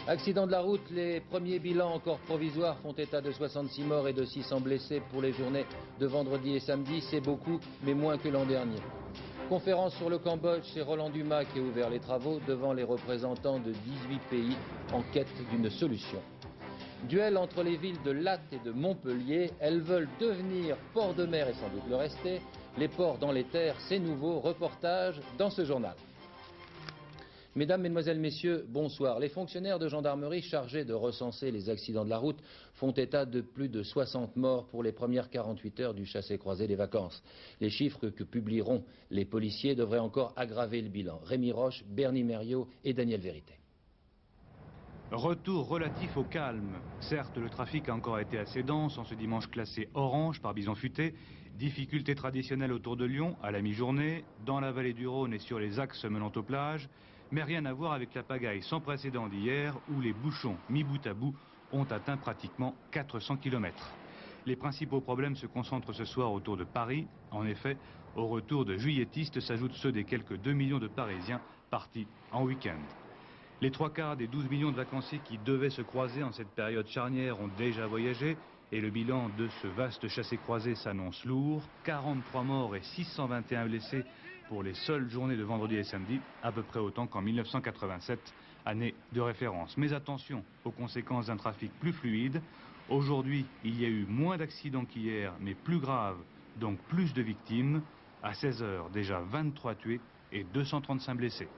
Accident de la route, les premiers bilans encore provisoires font état de 66 morts et de 600 blessés pour les journées de vendredi et samedi. C'est beaucoup, mais moins que l'an dernier. Conférence sur le Cambodge, c'est Roland Dumas qui a ouvert les travaux devant les représentants de 18 pays en quête d'une solution. Duel entre les villes de Latte et de Montpellier. Elles veulent devenir port de mer et sans doute le rester. Les ports dans les terres, c'est nouveau. Reportage dans ce journal. Mesdames, Mesdemoiselles, Messieurs, bonsoir. Les fonctionnaires de gendarmerie chargés de recenser les accidents de la route font état de plus de 60 morts pour les premières 48 heures du chassé-croisé des vacances. Les chiffres que publieront les policiers devraient encore aggraver le bilan. Rémi Roche, Bernie Mériot et Daniel Vérité. Retour relatif au calme. Certes, le trafic a encore été assez dense en ce dimanche classé orange par Bison Futé. Difficultés traditionnelles autour de Lyon à la mi-journée, dans la vallée du Rhône et sur les axes menant aux plages. Mais rien à voir avec la pagaille sans précédent d'hier où les bouchons mis bout à bout ont atteint pratiquement 400 km. Les principaux problèmes se concentrent ce soir autour de Paris. En effet, au retour de juilletistes s'ajoutent ceux des quelques 2 millions de Parisiens partis en week-end. Les 3/4 des 12 millions de vacanciers qui devaient se croiser en cette période charnière ont déjà voyagé et le bilan de ce vaste chassé-croisé s'annonce lourd. 43 morts et 621 blessés pour les seules journées de vendredi et samedi, à peu près autant qu'en 1987, année de référence. Mais attention aux conséquences d'un trafic plus fluide. Aujourd'hui, il y a eu moins d'accidents qu'hier, mais plus graves, donc plus de victimes. À 16 heures, déjà 23 tués et 235 blessés.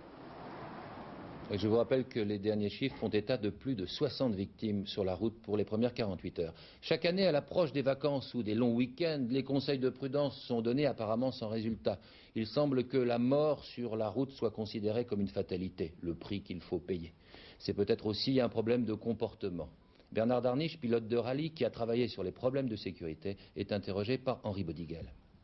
Et je vous rappelle que les derniers chiffres font état de plus de 60 victimes sur la route pour les premières 48 heures. Chaque année, à l'approche des vacances ou des longs week-ends, les conseils de prudence sont donnés apparemment sans résultat. Il semble que la mort sur la route soit considérée comme une fatalité, le prix qu'il faut payer. C'est peut-être aussi un problème de comportement. Bernard Darniche, pilote de rallye qui a travaillé sur les problèmes de sécurité, est interrogé par Henri Bodiguel.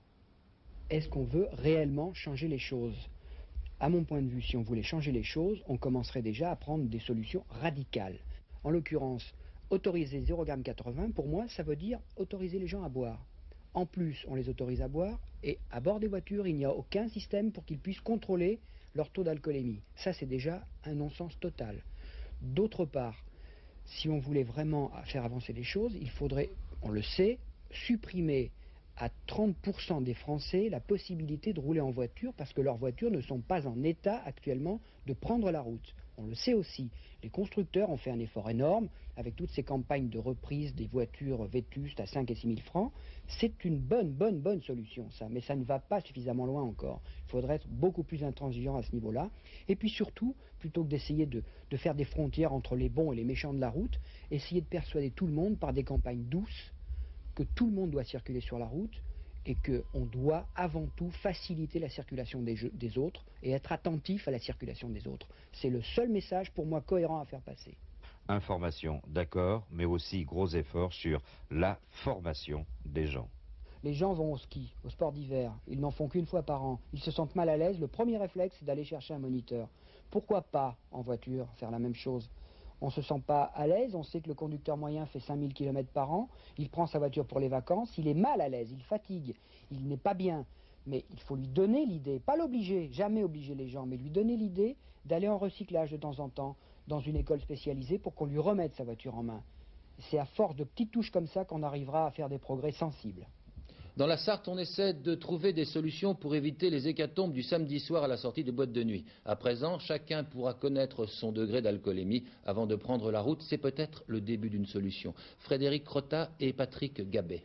Est-ce qu'on veut réellement changer les choses ? À mon point de vue, si on voulait changer les choses, on commencerait déjà à prendre des solutions radicales. En l'occurrence, autoriser 0,80 g, pour moi, ça veut dire autoriser les gens à boire. En plus, on les autorise à boire, et à bord des voitures, il n'y a aucun système pour qu'ils puissent contrôler leur taux d'alcoolémie. Ça, c'est déjà un non-sens total. D'autre part, si on voulait vraiment faire avancer les choses, il faudrait, on le sait, supprimer à 30% des Français la possibilité de rouler en voiture parce que leurs voitures ne sont pas en état actuellement de prendre la route. On le sait aussi, les constructeurs ont fait un effort énorme avec toutes ces campagnes de reprise des voitures vétustes à 5 et 6 000 francs. C'est une bonne solution ça, mais ça ne va pas suffisamment loin encore. Il faudrait être beaucoup plus intransigeant à ce niveau-là. Et puis surtout, plutôt que d'essayer de faire des frontières entre les bons et les méchants de la route, essayer de persuader tout le monde par des campagnes douces que tout le monde doit circuler sur la route et qu'on doit avant tout faciliter la circulation des autres et être attentif à la circulation des autres. C'est le seul message pour moi cohérent à faire passer. Information, d'accord, mais aussi gros efforts sur la formation des gens. Les gens vont au ski, au sport d'hiver, ils n'en font qu'une fois par an, ils se sentent mal à l'aise, le premier réflexe c'est d'aller chercher un moniteur. Pourquoi pas en voiture faire la même chose ? On ne se sent pas à l'aise, on sait que le conducteur moyen fait 5000 km par an, il prend sa voiture pour les vacances, il est mal à l'aise, il fatigue, il n'est pas bien. Mais il faut lui donner l'idée, pas l'obliger, jamais obliger les gens, mais lui donner l'idée d'aller en recyclage de temps en temps, dans une école spécialisée pour qu'on lui remette sa voiture en main. C'est à force de petites touches comme ça qu'on arrivera à faire des progrès sensibles. Dans la Sarthe, on essaie de trouver des solutions pour éviter les hécatombes du samedi soir à la sortie des boîtes de nuit. À présent, chacun pourra connaître son degré d'alcoolémie avant de prendre la route. C'est peut-être le début d'une solution. Frédéric Crotta et Patrick Gabet.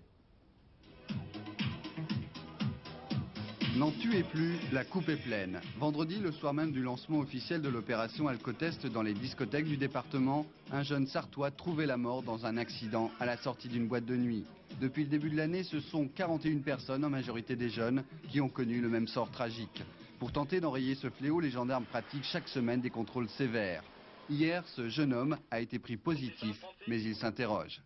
N'en tuez plus, la coupe est pleine. Vendredi, le soir même du lancement officiel de l'opération Alcotest dans les discothèques du département, un jeune Sartois trouvait la mort dans un accident à la sortie d'une boîte de nuit. Depuis le début de l'année, ce sont 41 personnes, en majorité des jeunes, qui ont connu le même sort tragique. Pour tenter d'enrayer ce fléau, les gendarmes pratiquent chaque semaine des contrôles sévères. Hier, ce jeune homme a été pris positif, mais il s'interroge.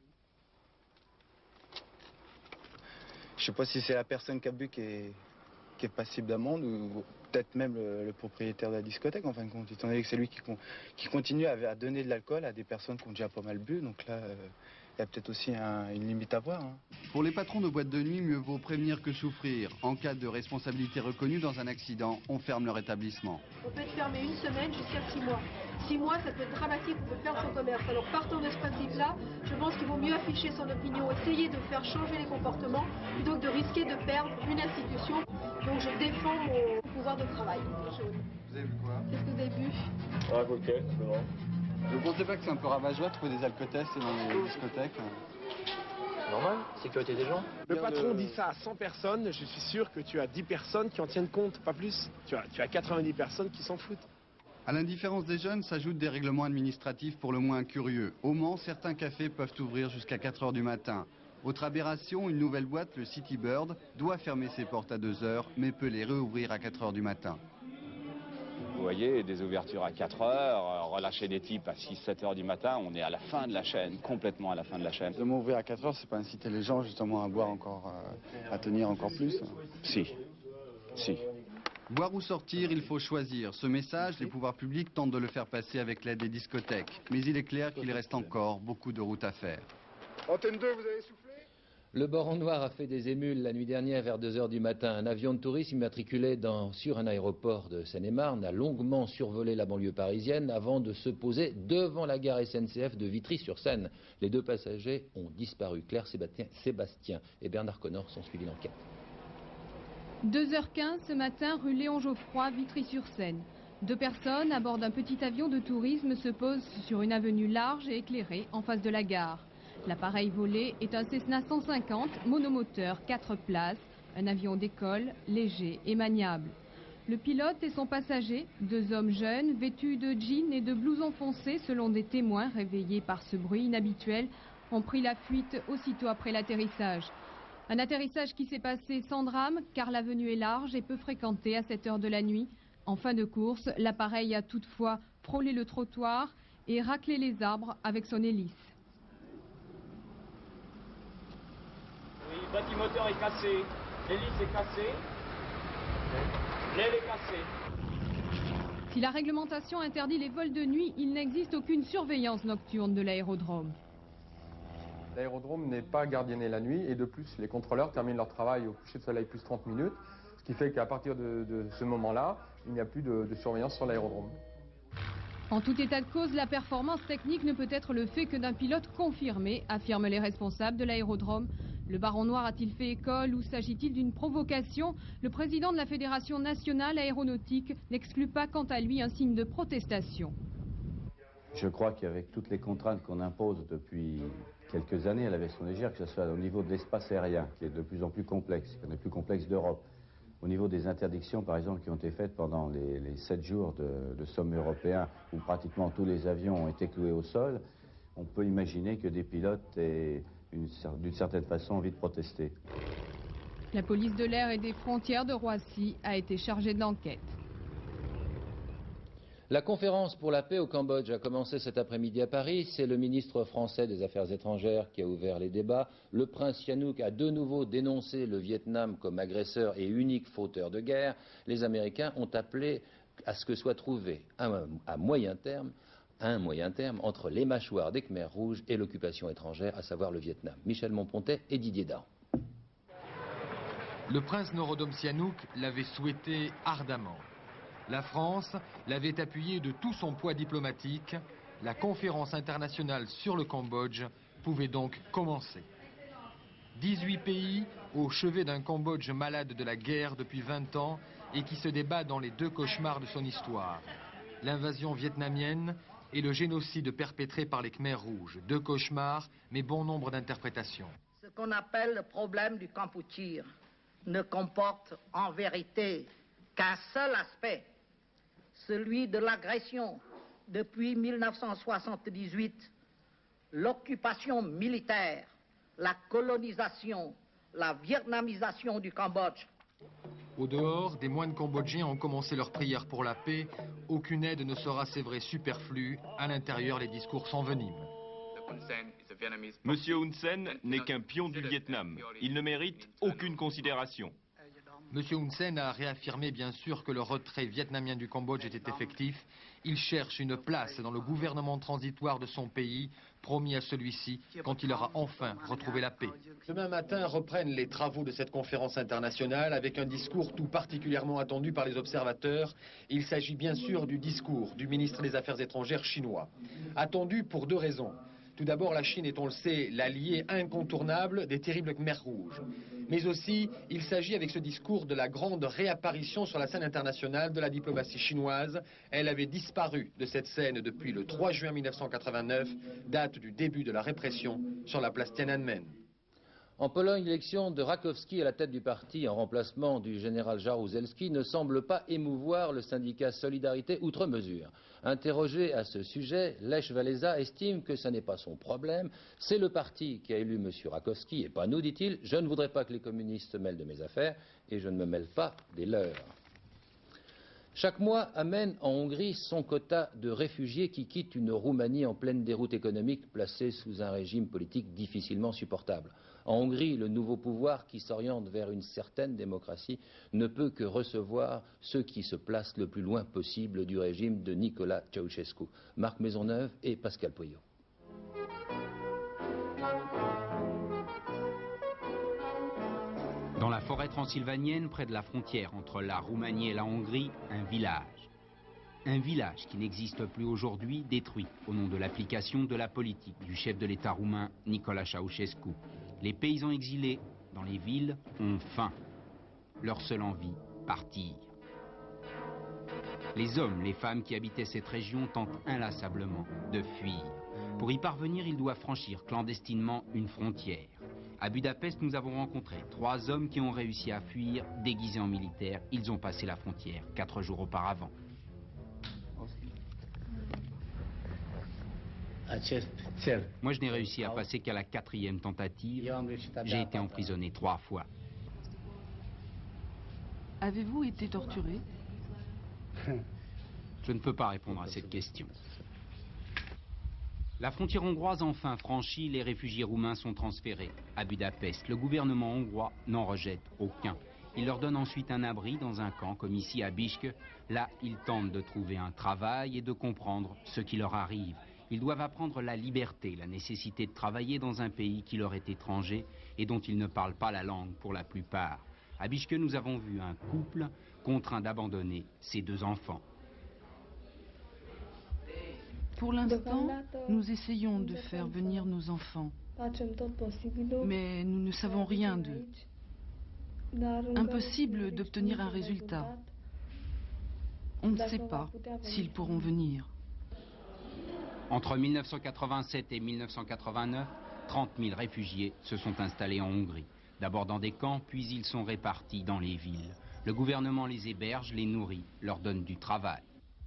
Je ne sais pas si c'est la personne qui a bu qui est passible d'amende ou peut-être même le propriétaire de la discothèque en fin de compte, étant donné que c'est lui qui continue à donner de l'alcool à des personnes qui ont déjà pas mal bu. Donc là, y a peut-être aussi une limite à voir. Hein. Pour les patrons de boîtes de nuit, mieux vaut prévenir que souffrir. En cas de responsabilité reconnue dans un accident, on ferme leur établissement. On peut être fermé 1 semaine jusqu'à 6 mois. 6 mois, ça peut être dramatique, on peut perdre son commerce. Alors partant de ce principe-là, je pense qu'il vaut mieux afficher son opinion, essayer de faire changer les comportements, plutôt que de risquer de perdre une institution. Donc je défends mon pouvoir de travail. Vous avez vu quoi? Qu'est-ce que vous avez vu? Ah, coquet, c'est bon. Vous ne pensez pas que c'est un peu ravageois de trouver des alcotests dans les discothèques? Normal, sécurité des gens. Le patron dit ça à 100 personnes, je suis sûr que tu as 10 personnes qui en tiennent compte, pas plus. Tu as 90 personnes qui s'en foutent. À l'indifférence des jeunes s'ajoutent des règlements administratifs pour le moins curieux. Au Mans, certains cafés peuvent ouvrir jusqu'à 4 h du matin. Autre aberration, une nouvelle boîte, le City Bird, doit fermer ses portes à 2 h, mais peut les réouvrir à 4 h du matin. Vous voyez, des ouvertures à 4 h, relâcher des types à 6-7 h du matin, on est à la fin de la chaîne, complètement à la fin de la chaîne. De m'ouvrir à 4 h, c'est pas inciter les gens justement à boire encore, à tenir encore plus. Si. Boire ou sortir, il faut choisir. Ce message, les pouvoirs publics tentent de le faire passer avec l'aide des discothèques. Mais il est clair qu'il reste encore beaucoup de route à faire. Antenne 2, vous avez soufflé? Le Baron Noir a fait des émules la nuit dernière vers 2 h du matin. Un avion de tourisme immatriculé sur un aéroport de Seine-et-Marne a longuement survolé la banlieue parisienne avant de se poser devant la gare SNCF de Vitry-sur-Seine. Les 2 passagers ont disparu. Claire Sébastien et Bernard Connors ont suivi l'enquête. 2h15 ce matin, rue Léon Geoffroy, Vitry-sur-Seine. 2 personnes à bord d'un petit avion de tourisme se posent sur une avenue large et éclairée en face de la gare. L'appareil volé est un Cessna 150 monomoteur 4 places, un avion d'école léger et maniable. Le pilote et son passager, 2 hommes jeunes vêtus de jeans et de blousons foncés selon des témoins réveillés par ce bruit inhabituel, ont pris la fuite aussitôt après l'atterrissage. Un atterrissage qui s'est passé sans drame car l'avenue est large et peu fréquentée à cette heure de la nuit. En fin de course, l'appareil a toutefois frôlé le trottoir et raclé les arbres avec son hélice. Oui, le petit moteur est cassé, l'hélice est cassée, l'aile est cassée. Si la réglementation interdit les vols de nuit, il n'existe aucune surveillance nocturne de l'aérodrome. L'aérodrome n'est pas gardienné la nuit et de plus, les contrôleurs terminent leur travail au coucher de soleil plus 30 minutes, ce qui fait qu'à partir de ce moment-là, il n'y a plus de surveillance sur l'aérodrome. En tout état de cause, la performance technique ne peut être le fait que d'un pilote confirmé, affirment les responsables de l'aérodrome. Le Baron Noir a-t-il fait école ou s'agit-il d'une provocation? Le président de la Fédération nationale aéronautique n'exclut pas quant à lui un signe de protestation. Je crois qu'avec toutes les contraintes qu'on impose depuis quelques années à l'aviation légère, que ce soit au niveau de l'espace aérien, qui est de plus en plus complexe, qui est le plus complexe d'Europe, au niveau des interdictions, par exemple, qui ont été faites pendant les 7 jours de sommet européen, où pratiquement tous les avions ont été cloués au sol, on peut imaginer que des pilotes aient, d'une certaine façon, envie de protester. La police de l'air et des frontières de Roissy a été chargée de l'enquête. La conférence pour la paix au Cambodge a commencé cet après-midi à Paris. C'est le ministre français des Affaires étrangères qui a ouvert les débats. Le prince Sihanouk a de nouveau dénoncé le Vietnam comme agresseur et unique fauteur de guerre. Les Américains ont appelé à ce que soit trouvé un moyen terme entre les mâchoires des Khmers rouges et l'occupation étrangère, à savoir le Vietnam. Michel Monpontet et Didier Dahan. Le prince Norodom Sihanouk l'avait souhaité ardemment. La France l'avait appuyé de tout son poids diplomatique. La conférence internationale sur le Cambodge pouvait donc commencer. 18 pays au chevet d'un Cambodge malade de la guerre depuis 20 ans et qui se débat dans les 2 cauchemars de son histoire. L'invasion vietnamienne et le génocide perpétré par les Khmers rouges. 2 cauchemars, mais bon nombre d'interprétations. Ce qu'on appelle le problème du Kampuchea ne comporte en vérité qu'un seul aspect, celui de l'agression depuis 1978, l'occupation militaire, la colonisation, la vietnamisation du Cambodge. Au dehors, des moines cambodgiens ont commencé leur prière pour la paix. Aucune aide ne sera, c'est vrai, superflue. À l'intérieur, les discours s'enveniment. Monsieur Hun Sen n'est qu'un pion du Vietnam. Il ne mérite aucune considération. M. Hun Sen a réaffirmé bien sûr que le retrait vietnamien du Cambodge était effectif. Il cherche une place dans le gouvernement transitoire de son pays, promis à celui-ci quand il aura enfin retrouvé la paix. Demain matin reprennent les travaux de cette conférence internationale avec un discours tout particulièrement attendu par les observateurs. Il s'agit bien sûr du discours du ministre des Affaires étrangères chinois. Attendu pour deux raisons. Tout d'abord, la Chine est, on le sait, l'allié incontournable des terribles Khmers rouges. Mais aussi, il s'agit avec ce discours de la grande réapparition sur la scène internationale de la diplomatie chinoise. Elle avait disparu de cette scène depuis le 3 juin 1989, date du début de la répression sur la place Tiananmen. En Pologne, l'élection de Rakowski à la tête du parti en remplacement du général Jaruzelski ne semble pas émouvoir le syndicat Solidarité outre mesure. Interrogé à ce sujet, Lech Walesa estime que ce n'est pas son problème. C'est le parti qui a élu M. Rakowski et pas nous, dit-il. Je ne voudrais pas que les communistes se mêlent de mes affaires et je ne me mêle pas des leurs. Chaque mois amène en Hongrie son quota de réfugiés qui quittent une Roumanie en pleine déroute économique placée sous un régime politique difficilement supportable. En Hongrie, le nouveau pouvoir qui s'oriente vers une certaine démocratie ne peut que recevoir ceux qui se placent le plus loin possible du régime de Nicolae Ceausescu. Marc Maisonneuve et Pascal Poyot. Dans la forêt transylvanienne, près de la frontière entre la Roumanie et la Hongrie, un village. Un village qui n'existe plus aujourd'hui, détruit au nom de l'application de la politique du chef de l'État roumain, Nicolae Ceausescu. Les paysans exilés dans les villes ont faim. Leur seule envie, partir. Les hommes, les femmes qui habitaient cette région tentent inlassablement de fuir. Pour y parvenir, ils doivent franchir clandestinement une frontière. À Budapest, nous avons rencontré 3 hommes qui ont réussi à fuir, déguisés en militaires. Ils ont passé la frontière 4 jours auparavant. Moi, je n'ai réussi à passer qu'à la 4e tentative. J'ai été emprisonné 3 fois. Avez-vous été torturé? Je ne peux pas répondre à cette question. La frontière hongroise enfin franchie, les réfugiés roumains sont transférés à Budapest. Le gouvernement hongrois n'en rejette aucun. Il leur donne ensuite un abri dans un camp, comme ici à Bisk. Là, ils tentent de trouver un travail et de comprendre ce qui leur arrive. Ils doivent apprendre la liberté, la nécessité de travailler dans un pays qui leur est étranger et dont ils ne parlent pas la langue pour la plupart. À Bisk, nous avons vu un couple contraint d'abandonner ses 2 enfants. Pour l'instant, nous essayons de faire venir nos enfants, mais nous ne savons rien d'eux. Impossible d'obtenir un résultat. On ne sait pas s'ils pourront venir. Entre 1987 et 1989, 30 000 réfugiés se sont installés en Hongrie. D'abord dans des camps, puis ils sont répartis dans les villes. Le gouvernement les héberge, les nourrit, leur donne du travail.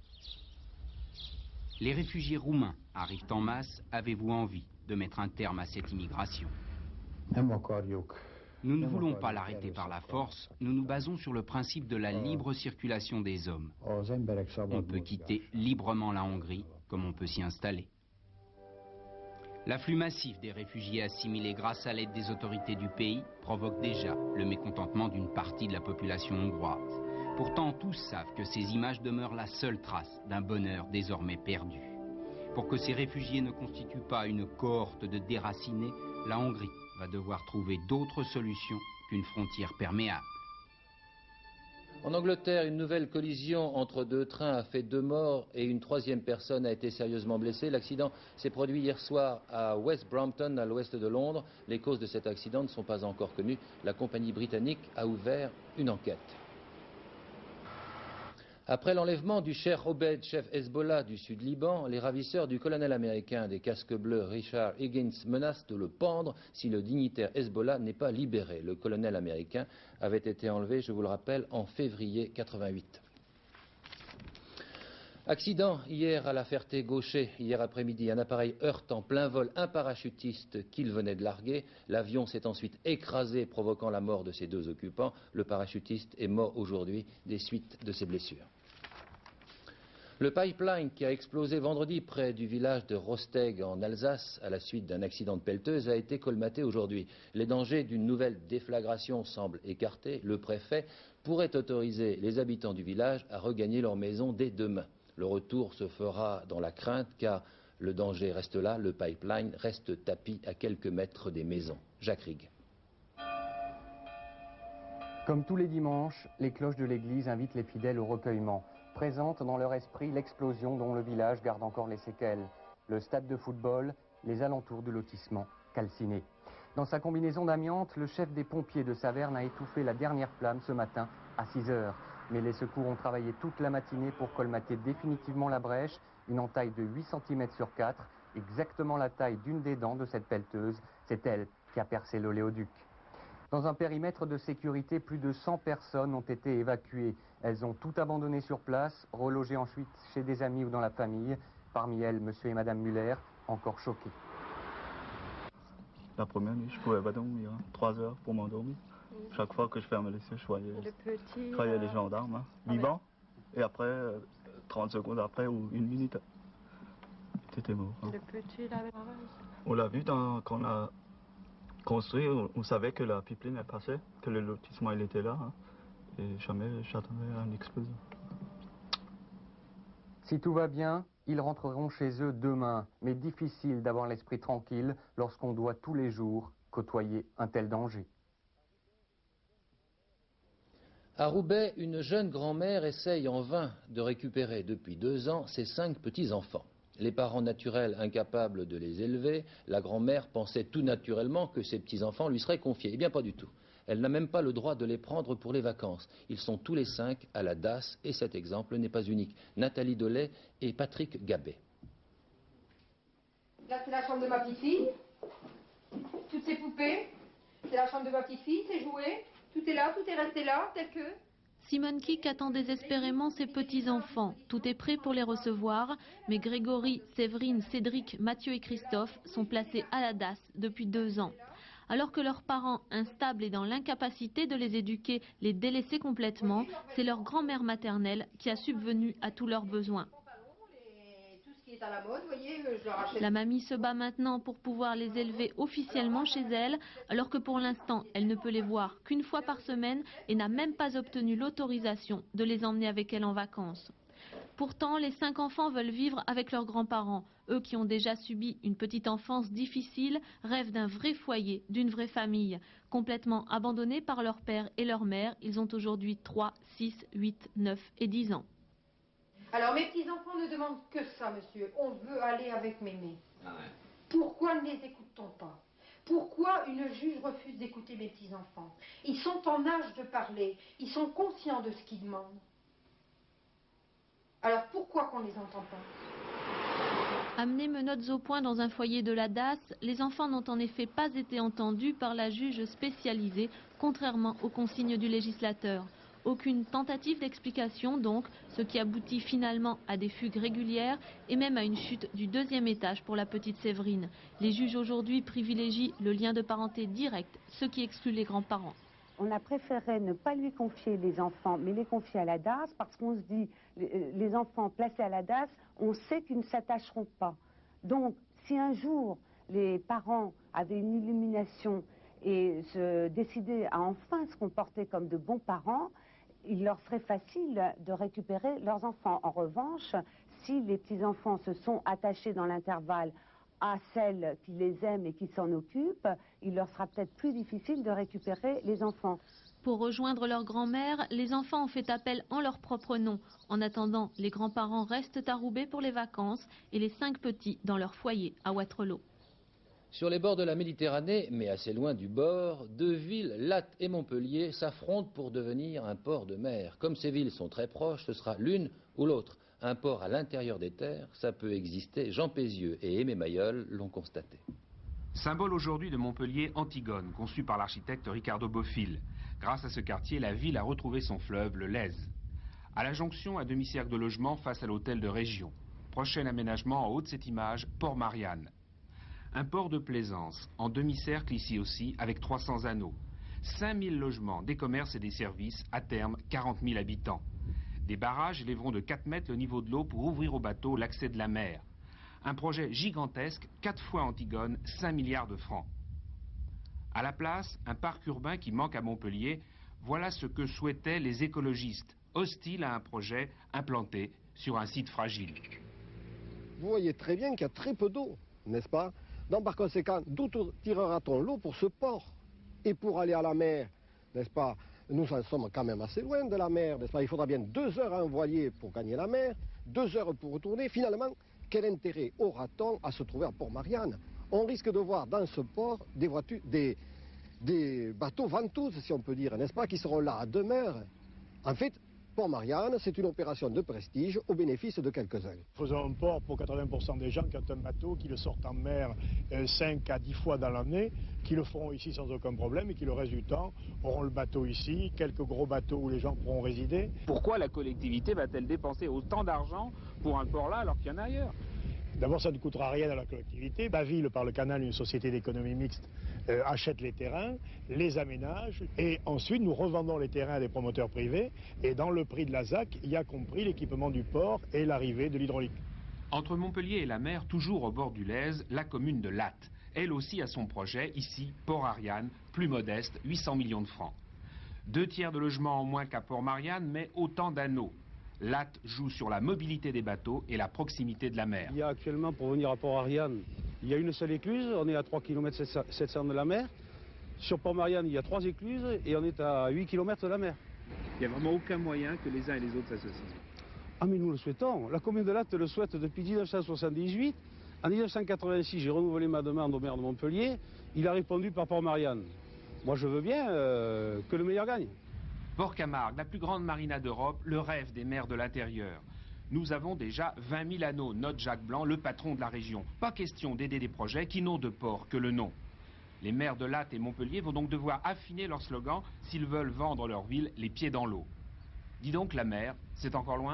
Les réfugiés roumains arrivent en masse. Avez-vous envie de mettre un terme à cette immigration? Nous ne voulons pas l'arrêter par la force. Nous nous basons sur le principe de la libre circulation des hommes. On peut quitter librement la Hongrie, comme on peut s'y installer. L'afflux massif des réfugiés assimilés grâce à l'aide des autorités du pays provoque déjà le mécontentement d'une partie de la population hongroise. Pourtant, tous savent que ces images demeurent la seule trace d'un bonheur désormais perdu. Pour que ces réfugiés ne constituent pas une cohorte de déracinés, la Hongrie va devoir trouver d'autres solutions qu'une frontière perméable. En Angleterre, une nouvelle collision entre 2 trains a fait 2 morts et une 3e personne a été sérieusement blessée. L'accident s'est produit hier soir à West Brompton, à l'ouest de Londres. Les causes de cet accident ne sont pas encore connues. La compagnie britannique a ouvert une enquête. Après l'enlèvement du Cheikh Obed, chef Hezbollah du sud Liban, les ravisseurs du colonel américain des casques bleus Richard Higgins menacent de le pendre si le dignitaire Hezbollah n'est pas libéré. Le colonel américain avait été enlevé, je vous le rappelle, en février 88. Accident hier à la Ferté-Gaucher, hier après-midi. Un appareil heurte en plein vol un parachutiste qu'il venait de larguer. L'avion s'est ensuite écrasé, provoquant la mort de ses 2 occupants. Le parachutiste est mort aujourd'hui des suites de ses blessures. Le pipeline qui a explosé vendredi près du village de Rosteg en Alsace à la suite d'un accident de pelleteuse a été colmaté aujourd'hui. Les dangers d'une nouvelle déflagration semblent écartés. Le préfet pourrait autoriser les habitants du village à regagner leur maison dès demain. Le retour se fera dans la crainte car le danger reste là, le pipeline reste tapi à quelques mètres des maisons. Jacques Rig. Comme tous les dimanches, les cloches de l'église invitent les fidèles au recueillement, présentent dans leur esprit l'explosion dont le village garde encore les séquelles. Le stade de football, les alentours du lotissement calciné. Dans sa combinaison d'amiante, le chef des pompiers de Saverne a étouffé la dernière flamme ce matin à 6 heures. Mais les secours ont travaillé toute la matinée pour colmater définitivement la brèche, une entaille de 8 cm sur 4, exactement la taille d'une des dents de cette pelleteuse. C'est elle qui a percé l'oléoduc. Dans un périmètre de sécurité, plus de 100 personnes ont été évacuées. Elles ont tout abandonné sur place, relogées ensuite chez des amis ou dans la famille. Parmi elles, monsieur et madame Muller, encore choqués. La première nuit, je ne pouvais pas dormir, 3 heures pour m'endormir. Chaque fois que je ferme les yeux, je voyais les gendarmes, vivants. Et après, 30 secondes après ou une minute, c'était mort. Le petit, il avait on l'a vu quand on a construit, on savait que la pipeline est passée, que le lotissement il était là. Et jamais j'attendais une explosion. Si tout va bien, ils rentreront chez eux demain. Mais difficile d'avoir l'esprit tranquille lorsqu'on doit tous les jours côtoyer un tel danger. À Roubaix, une jeune grand-mère essaye en vain de récupérer depuis 2 ans ses 5 petits-enfants. Les parents naturels incapables de les élever, la grand-mère pensait tout naturellement que ses petits-enfants lui seraient confiés. Eh bien, pas du tout. Elle n'a même pas le droit de les prendre pour les vacances. Ils sont tous les 5 à la DAS et cet exemple n'est pas unique. Nathalie Dolay et Patrick Gabet. Là, c'est la chambre de ma petite-fille. Toutes ces poupées. C'est la chambre de ma petite-fille, ses jouets. Tout est là, tout est resté là, tel que... Simone Kick attend désespérément ses petits-enfants. Tout est prêt pour les recevoir, mais Grégory, Séverine, Cédric, Mathieu et Christophe sont placés à la DAS depuis 2 ans. Alors que leurs parents, instables et dans l'incapacité de les éduquer, les délaissaient complètement, c'est leur grand-mère maternelle qui a subvenu à tous leurs besoins. La mamie se bat maintenant pour pouvoir les élever officiellement chez elle, alors que pour l'instant, elle ne peut les voir qu'une fois par semaine et n'a même pas obtenu l'autorisation de les emmener avec elle en vacances. Pourtant, les 5 enfants veulent vivre avec leurs grands-parents. Eux qui ont déjà subi une petite enfance difficile, rêvent d'un vrai foyer, d'une vraie famille. Complètement abandonnés par leur père et leur mère, ils ont aujourd'hui 3, 6, 8, 9 et 10 ans. Alors, mes petits-enfants ne demandent que ça, monsieur. On veut aller avec mémé. Ah ouais. Pourquoi ne les écoute-t-on pas? Pourquoi une juge refuse d'écouter mes petits-enfants? Ils sont en âge de parler. Ils sont conscients de ce qu'ils demandent. Alors, pourquoi qu'on ne les entend pas? Amenés menottes au point dans un foyer de la DAS, les enfants n'ont en effet pas été entendus par la juge spécialisée, contrairement aux consignes du législateur. Aucune tentative d'explication donc, ce qui aboutit finalement à des fugues régulières et même à une chute du 2e étage pour la petite Séverine. Les juges aujourd'hui privilégient le lien de parenté direct, ce qui exclut les grands-parents. On a préféré ne pas lui confier les enfants, mais les confier à la DAS, parce qu'on se dit, les enfants placés à la DAS, on sait qu'ils ne s'attacheront pas. Donc, si un jour les parents avaient une illumination et se décidaient à enfin se comporter comme de bons parents, il leur serait facile de récupérer leurs enfants. En revanche, si les petits-enfants se sont attachés dans l'intervalle à celles qui les aiment et qui s'en occupent, il leur sera peut-être plus difficile de récupérer les enfants. Pour rejoindre leur grand-mère, les enfants ont fait appel en leur propre nom. En attendant, les grands-parents restent à Roubaix pour les vacances et les 5 petits dans leur foyer à Wattrelos. Sur les bords de la Méditerranée, mais assez loin du bord, 2 villes, Latte et Montpellier, s'affrontent pour devenir un port de mer. Comme ces villes sont très proches, ce sera l'une ou l'autre. Un port à l'intérieur des terres, ça peut exister. Jean Pézieux et Aimé Mayol l'ont constaté. Symbole aujourd'hui de Montpellier, Antigone, conçu par l'architecte Ricardo Bofill. Grâce à ce quartier, la ville a retrouvé son fleuve, le Lèze. À la jonction, un demi-cercle de logement face à l'hôtel de région. Prochain aménagement en haut de cette image, Port-Marianne. Un port de plaisance, en demi-cercle ici aussi, avec 300 anneaux. 5000 logements, des commerces et des services, à terme 40 000 habitants. Des barrages élèveront de 4 mètres le niveau de l'eau pour ouvrir aux bateaux l'accès de la mer. Un projet gigantesque, 4 fois Antigone, 5 milliards de francs. À la place, un parc urbain qui manque à Montpellier, voilà ce que souhaitaient les écologistes, hostiles à un projet implanté sur un site fragile. Vous voyez très bien qu'il y a très peu d'eau, n'est-ce pas? Donc par conséquent, d'où tirera-t-on l'eau pour ce port? Et pour aller à la mer, n'est-ce pas? Nous en sommes quand même assez loin de la mer, n'est-ce pas? Il faudra bien 2 heures à envoyer pour gagner la mer, 2 heures pour retourner. Finalement, quel intérêt aura-t-on à se trouver à Port-Marianne? On risque de voir dans ce port des bateaux ventouses, si on peut dire, n'est-ce pas, qui seront là à demeure. En fait, Port-Marianne, c'est une opération de prestige au bénéfice de quelques-uns. Faisons un port pour 80% des gens qui ont un bateau, qui le sortent en mer 5 à 10 fois dans l'année, qui le feront ici sans aucun problème et qui le reste du temps auront le bateau ici, quelques gros bateaux où les gens pourront résider. Pourquoi la collectivité va-t-elle dépenser autant d'argent pour un port là alors qu'il y en a ailleurs? D'abord, ça ne coûtera rien à la collectivité. La ville, par le canal, une société d'économie mixte, achète les terrains, les aménage, et ensuite nous revendons les terrains à des promoteurs privés. Et dans le prix de la ZAC, il y a compris l'équipement du port et l'arrivée de l'hydraulique. Entre Montpellier et la mer, toujours au bord du Lez, la commune de Lattes. Elle aussi a son projet, ici, Port-Ariane, plus modeste, 800 millions de francs. 2 tiers de logements en moins qu'à Port-Marianne, mais autant d'anneaux. Lattes joue sur la mobilité des bateaux et la proximité de la mer. Il y a actuellement, pour venir à Port-Ariane, il y a une seule écluse, on est à 3 km 700 de la mer. Sur Port-Marianne, il y a 3 écluses et on est à 8 km de la mer. Il n'y a vraiment aucun moyen que les uns et les autres s'associent. Ah mais nous le souhaitons. La commune de Lattes le souhaite depuis 1978. En 1986, j'ai renouvelé ma demande au maire de Montpellier. Il a répondu par Port-Marianne. Moi je veux bien que le meilleur gagne. Port-Camargue, la plus grande marina d'Europe, le rêve des maires de l'intérieur. Nous avons déjà 20 000 anneaux, note Jacques Blanc, le patron de la région. Pas question d'aider des projets qui n'ont de port que le nom. Les maires de Lattes et Montpellier vont donc devoir affiner leur slogan s'ils veulent vendre leur ville les pieds dans l'eau. Dis donc, la mer, c'est encore loin ?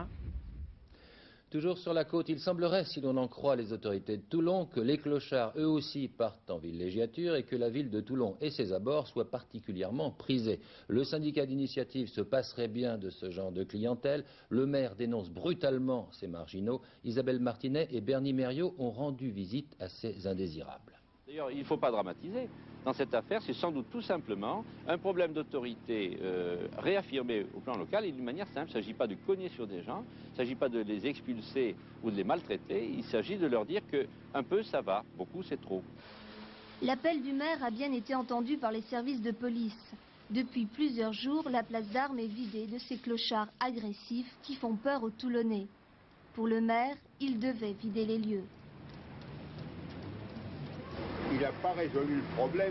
Toujours sur la côte, il semblerait, si l'on en croit les autorités de Toulon, que les clochards eux aussi partent en villégiature et que la ville de Toulon et ses abords soient particulièrement prisés. Le syndicat d'initiative se passerait bien de ce genre de clientèle. Le maire dénonce brutalement ces marginaux. Isabelle Martinet et Bernie Mériot ont rendu visite à ces indésirables. D'ailleurs, il ne faut pas dramatiser. Dans cette affaire, c'est sans doute tout simplement un problème d'autorité réaffirmé au plan local et d'une manière simple. Il ne s'agit pas de cogner sur des gens, il ne s'agit pas de les expulser ou de les maltraiter, il s'agit de leur dire qu'un peu ça va, beaucoup c'est trop. L'appel du maire a bien été entendu par les services de police. Depuis plusieurs jours, la place d'Armes est vidée de ces clochards agressifs qui font peur aux Toulonnais. Pour le maire, il devait vider les lieux. Il n'a pas résolu le problème.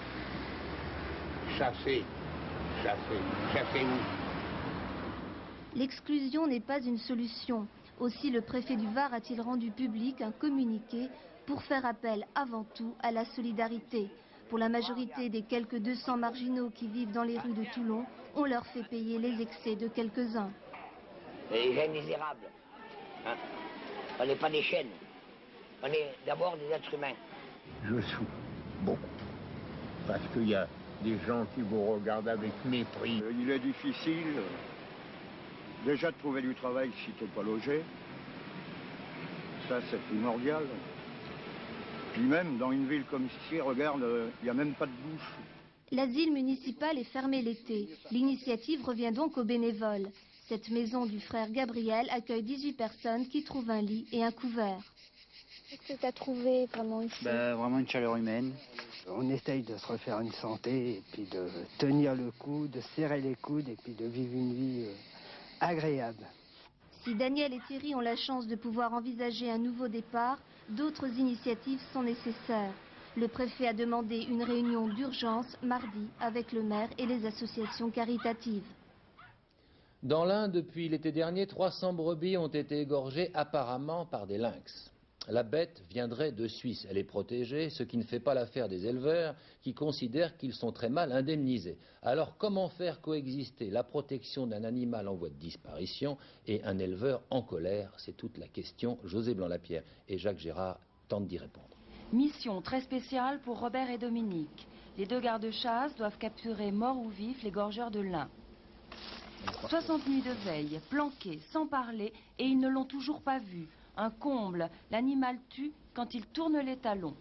Chasser où? L'exclusion n'est pas une solution. Aussi, le préfet du Var a-t-il rendu public un communiqué pour faire appel avant tout à la solidarité. Pour la majorité des quelques 200 marginaux qui vivent dans les rues de Toulon, on leur fait payer les excès de quelques-uns. Les gens misérables, hein? On n'est pas des chiennes. On est d'abord des êtres humains. Je souffre beaucoup, parce qu'il y a des gens qui vous regardent avec mépris. Il est difficile déjà de trouver du travail si tu n'es pas logé. Ça, c'est primordial. Puis même, dans une ville comme ici, regarde, il n'y a même pas de douche. L'asile municipal est fermé l'été. L'initiative revient donc aux bénévoles. Cette maison du frère Gabriel accueille 18 personnes qui trouvent un lit et un couvert. Qu'est-ce que tu as trouvé vraiment ici? Vraiment une chaleur humaine. On essaye de se refaire une santé et puis de tenir le coup, de serrer les coudes et puis de vivre une vie agréable. Si Daniel et Thierry ont la chance de pouvoir envisager un nouveau départ, d'autres initiatives sont nécessaires. Le préfet a demandé une réunion d'urgence mardi avec le maire et les associations caritatives. Dans l'Ain, depuis l'été dernier, 300 brebis ont été égorgées apparemment par des lynx. La bête viendrait de Suisse, elle est protégée, ce qui ne fait pas l'affaire des éleveurs qui considèrent qu'ils sont très mal indemnisés. Alors comment faire coexister la protection d'un animal en voie de disparition et un éleveur en colère? C'est toute la question. José Blanc-Lapierre et Jacques Gérard tentent d'y répondre. Mission très spéciale pour Robert et Dominique. Les deux gardes-chasse doivent capturer morts ou vifs les gorgeurs de lin. 60 nuits de veille, planqués, sans parler, et ils ne l'ont toujours pas vu. Un comble, l'animal tue quand il tourne les talons.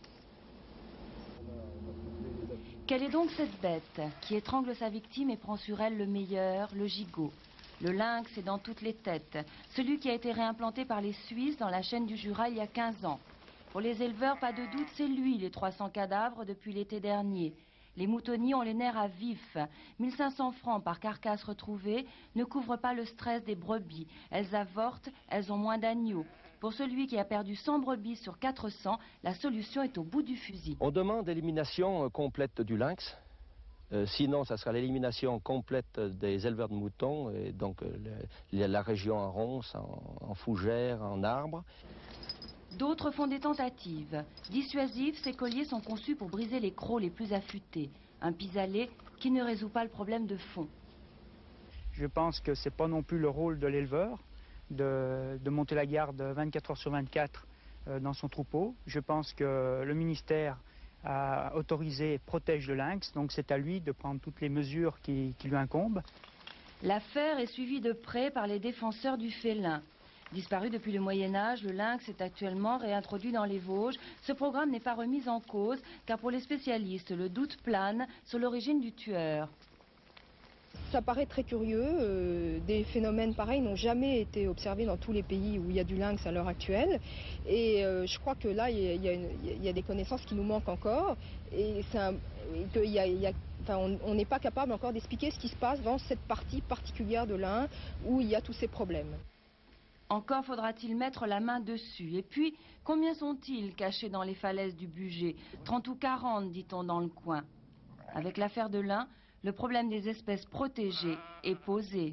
Quelle est donc cette bête qui étrangle sa victime et prend sur elle le meilleur, le gigot? Le lynx est dans toutes les têtes, celui qui a été réimplanté par les Suisses dans la chaîne du Jura il y a 15 ans. Pour les éleveurs, pas de doute, c'est lui les 300 cadavres depuis l'été dernier. Les moutonniers ont les nerfs à vif. 1500 francs par carcasse retrouvée ne couvrent pas le stress des brebis. Elles avortent, elles ont moins d'agneaux. Pour celui qui a perdu 100 brebis sur 400, la solution est au bout du fusil. On demande l'élimination complète du lynx. Sinon, ça sera l'élimination complète des éleveurs de moutons, et donc la région en ronces, en fougères, en arbres. D'autres font des tentatives. Dissuasifs, ces colliers sont conçus pour briser les crocs les plus affûtés. Un pis-aller qui ne résout pas le problème de fond. Je pense que ce n'est pas non plus le rôle de l'éleveur de monter la garde 24 heures sur 24 dans son troupeau. Je pense que le ministère a autorisé et protège le lynx, donc c'est à lui de prendre toutes les mesures qui lui incombent. L'affaire est suivie de près par les défenseurs du félin. Disparu depuis le Moyen-Âge, le lynx est actuellement réintroduit dans les Vosges. Ce programme n'est pas remis en cause, car pour les spécialistes, le doute plane sur l'origine du tueur. Ça paraît très curieux, des phénomènes pareils n'ont jamais été observés dans tous les pays où il y a du lynx à l'heure actuelle. Et je crois que là, il y a des connaissances qui nous manquent encore. Et on n'est pas capable encore d'expliquer ce qui se passe dans cette partie particulière de l'Ain où il y a tous ces problèmes. Encore faudra-t-il mettre la main dessus. Et puis, combien sont-ils cachés dans les falaises du Bugey? 30 ou 40, dit-on dans le coin. Avec l'affaire de l'Ain, le problème des espèces protégées est posé.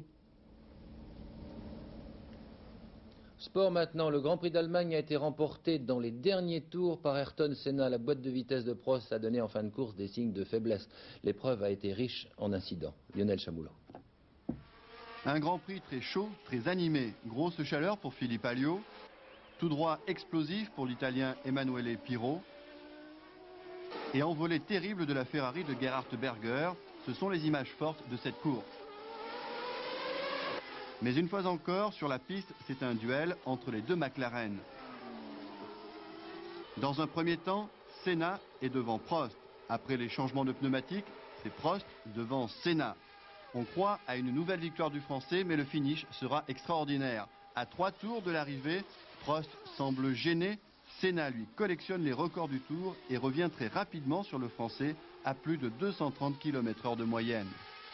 Sport maintenant, le Grand Prix d'Allemagne a été remporté dans les derniers tours par Ayrton Senna. La boîte de vitesse de Prost a donné en fin de course des signes de faiblesse. L'épreuve a été riche en incidents. Lionel Chamoulan. Un Grand Prix très chaud, très animé. Grosse chaleur pour Philippe Alliot. Tout droit explosif pour l'Italien Emanuele Pirro. Et envolée terrible de la Ferrari de Gerhard Berger. Ce sont les images fortes de cette course. Mais une fois encore, sur la piste, c'est un duel entre les deux McLaren. Dans un premier temps, Senna est devant Prost. Après les changements de pneumatiques, c'est Prost devant Senna. On croit à une nouvelle victoire du Français, mais le finish sera extraordinaire. À 3 tours de l'arrivée, Prost semble gêné. Senna, lui, collectionne les records du Tour et revient très rapidement sur le Français à plus de 230 km/h de moyenne.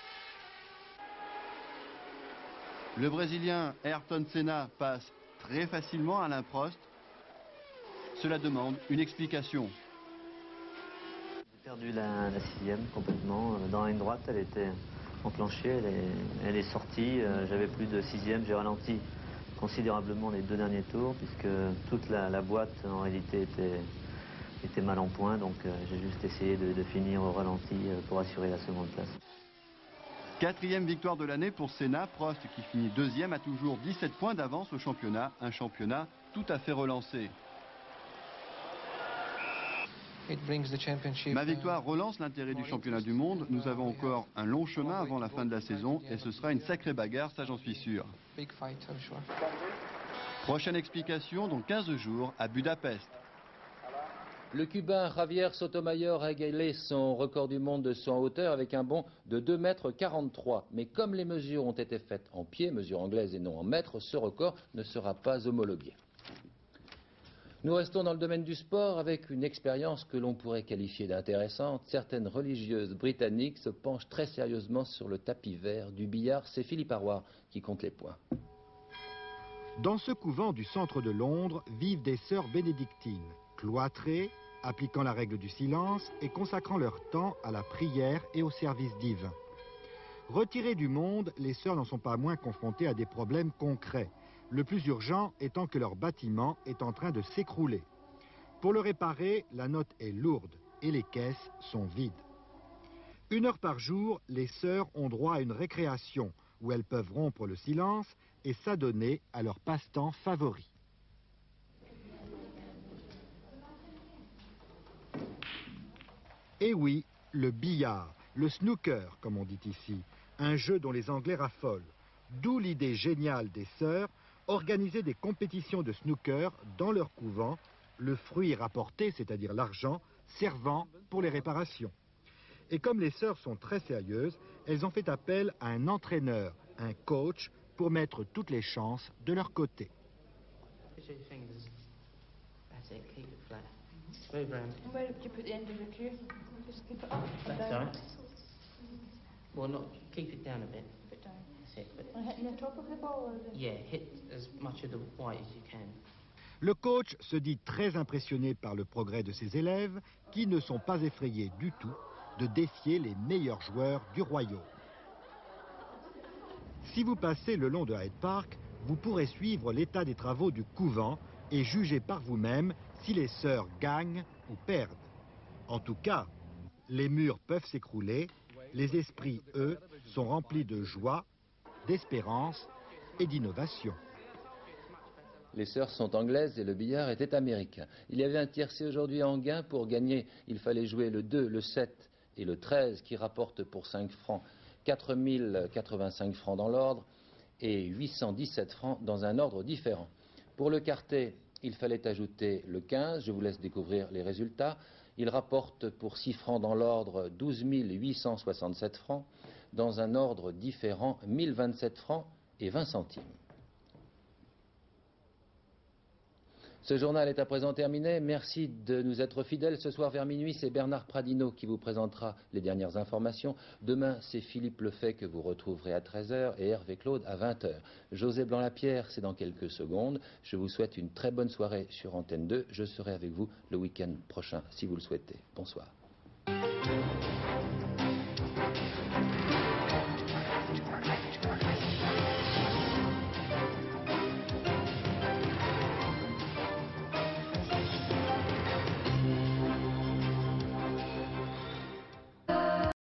Le Brésilien Ayrton Senna passe très facilement à Alain Prost. Cela demande une explication. J'ai perdu la 6e complètement. Dans la ligne droite, elle était enclenchée, elle est sortie. J'avais plus de 6e, j'ai ralenti considérablement les 2 derniers tours, puisque toute la boîte en réalité était mal en point. Donc j'ai juste essayé de finir au ralenti pour assurer la seconde place. 4e victoire de l'année pour Senna. Prost, qui finit 2e, a toujours 17 points d'avance au championnat. Un championnat tout à fait relancé. Ma victoire relance l'intérêt du championnat du monde. Nous avons encore un long chemin avant la fin de la saison et ce sera une sacrée bagarre, ça j'en suis sûr. Prochaine explication dans 15 jours à Budapest. Le Cubain Javier Sotomayor a égalé son record du monde de saut en hauteur avec un bond de 2,43 m. Mais comme les mesures ont été faites en pieds, mesure anglaise et non en mètres, ce record ne sera pas homologué. Nous restons dans le domaine du sport avec une expérience que l'on pourrait qualifier d'intéressante. Certaines religieuses britanniques se penchent très sérieusement sur le tapis vert du billard. C'est Philippe Arroir qui compte les points. Dans ce couvent du centre de Londres vivent des sœurs bénédictines, cloîtrées, appliquant la règle du silence et consacrant leur temps à la prière et au service divin. Retirées du monde, les sœurs n'en sont pas moins confrontées à des problèmes concrets. Le plus urgent étant que leur bâtiment est en train de s'écrouler. Pour le réparer, la note est lourde et les caisses sont vides. 1 heure par jour, les sœurs ont droit à une récréation où elles peuvent rompre le silence et s'adonner à leur passe-temps favori. Et oui, le billard, le snooker comme on dit ici, un jeu dont les Anglais raffolent. D'où l'idée géniale des sœurs, organiser des compétitions de snooker dans leur couvent, le fruit rapporté, c'est-à-dire l'argent, servant pour les réparations. Et comme les sœurs sont très sérieuses, elles ont fait appel à un entraîneur, un coach, pour mettre toutes les chances de leur côté. Well, no, keep it down a bit. That's it. But hitting the top of the ball? Yeah, hit as much of the white as you can. Le coach se dit très impressionné par le progrès de ses élèves, qui ne sont pas effrayés du tout de défier les meilleurs joueurs du royaume. Si vous passez le long de Hyde Park, vous pourrez suivre l'état des travaux du couvent et juger par vous-même si les sœurs gagnent ou perdent. En tout cas, les murs peuvent s'écrouler, les esprits, eux, sont remplis de joie, d'espérance et d'innovation. Les sœurs sont anglaises et le billard était américain. Il y avait un tiercé aujourd'hui en gain. Pour gagner, il fallait jouer le 2, le 7 et le 13 qui rapportent pour 5 francs 4085 francs dans l'ordre et 817 francs dans un ordre différent. Pour le quartet, il fallait ajouter le 15. Je vous laisse découvrir les résultats. Il rapporte pour 6 francs dans l'ordre 12 867 francs. Dans un ordre différent, 1027 francs et 20 centimes. Ce journal est à présent terminé. Merci de nous être fidèles. Ce soir vers minuit, c'est Bernard Pradino qui vous présentera les dernières informations. Demain, c'est Philippe Lefebvre que vous retrouverez à 13h et Hervé Claude à 20h. José Blanc-Lapierre, c'est dans quelques secondes. Je vous souhaite une très bonne soirée sur Antenne 2. Je serai avec vous le week-end prochain si vous le souhaitez. Bonsoir.